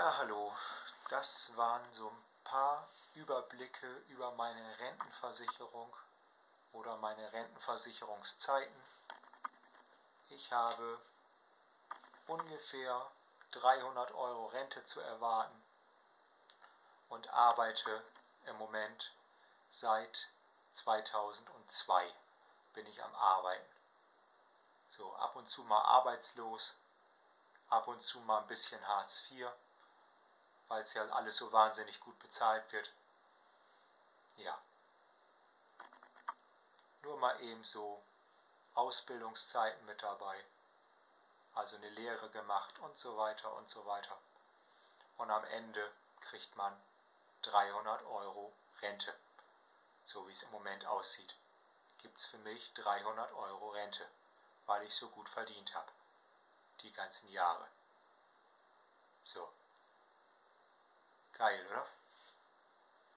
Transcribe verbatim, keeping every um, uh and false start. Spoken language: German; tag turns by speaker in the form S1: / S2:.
S1: Ja, hallo. Das waren so ein paar Überblicke über meine Rentenversicherung oder meine Rentenversicherungszeiten. Ich habe ungefähr dreihundert Euro Rente zu erwarten und arbeite im Moment seit zweitausendzwei bin ich am Arbeiten. So, ab und zu mal arbeitslos, ab und zu mal ein bisschen Hartz vier, weil es ja alles so wahnsinnig gut bezahlt wird. Ja. Nur mal eben so Ausbildungszeiten mit dabei, also eine Lehre gemacht und so weiter und so weiter. Und am Ende kriegt man dreihundert Euro Rente, so wie es im Moment aussieht. Gibt es für mich dreihundert Euro Rente, weil ich so gut verdient habe, die ganzen Jahre. So, geil, oder?